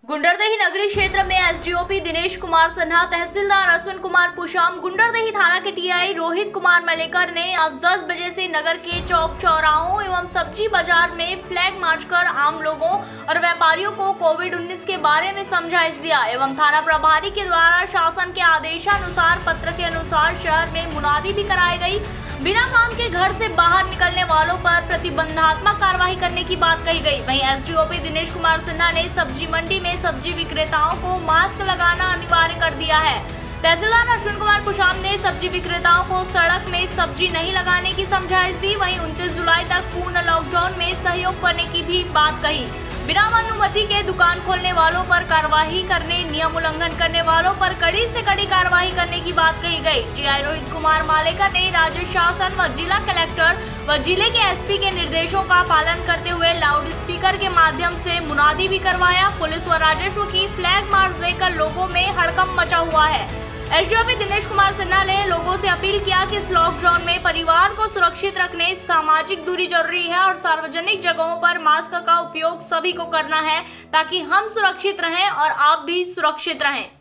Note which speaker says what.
Speaker 1: गुंडरदेही नगरी क्षेत्र में एसडीओपी दिनेश कुमार सिन्हा, तहसीलदार अश्विन कुमार पुशाम, गुंडरदेही थाना के टीआई रोहित कुमार मलेकर ने आज 10 बजे से नगर के चौक चौराहों एवं सब्जी बाजार में फ्लैग मार्च कर आम लोगों और व्यापारियों को कोविड-19 के बारे में समझाइश दिया एवं थाना प्रभारी के द्वारा शासन के आदेशानुसार पत्र के अनुसार शहर में मुनादी भी कराई गई। बिना काम के घर से बाहर निकलने वालों पर प्रतिबंधात्मक कार्रवाई करने की बात कही गई। वहीं एसडीओपी दिनेश कुमार सिन्हा ने सब्जी मंडी में सब्जी विक्रेताओं को मास्क लगाना अनिवार्य कर दिया है। तहसीलदार अश्विन कुमार पुशाम ने सब्जी विक्रेताओं को सड़क में सब्जी नहीं लगाने की समझाइश दी। वहीं 29 जुलाई तक पूर्ण लॉकडाउन में सहयोग करने की भी बात कही। बिना अनुमति के दुकान खोलने वालों पर कार्रवाई करने, नियम उल्लंघन करने वालों पर कड़ी से कड़ी कार्रवाई करने की बात कही गई। टीआई रोहित कुमार मालेकर ने राज्य शासन व जिला कलेक्टर व जिले के एसपी के निर्देशों का पालन करते हुए लाउड स्पीकर के माध्यम से मुनादी भी करवाया। पुलिस व राजस्व की फ्लैग मार्च देकर लोगों में हड़कंप मचा हुआ है। एसडीओपी दिनेश कुमार सिन्हा ने लोगों से अपील किया कि इस लॉकडाउन में परिवार को सुरक्षित रखने सामाजिक दूरी जरूरी है और सार्वजनिक जगहों पर मास्क का उपयोग सभी को करना है ताकि हम सुरक्षित रहें और आप भी सुरक्षित रहें।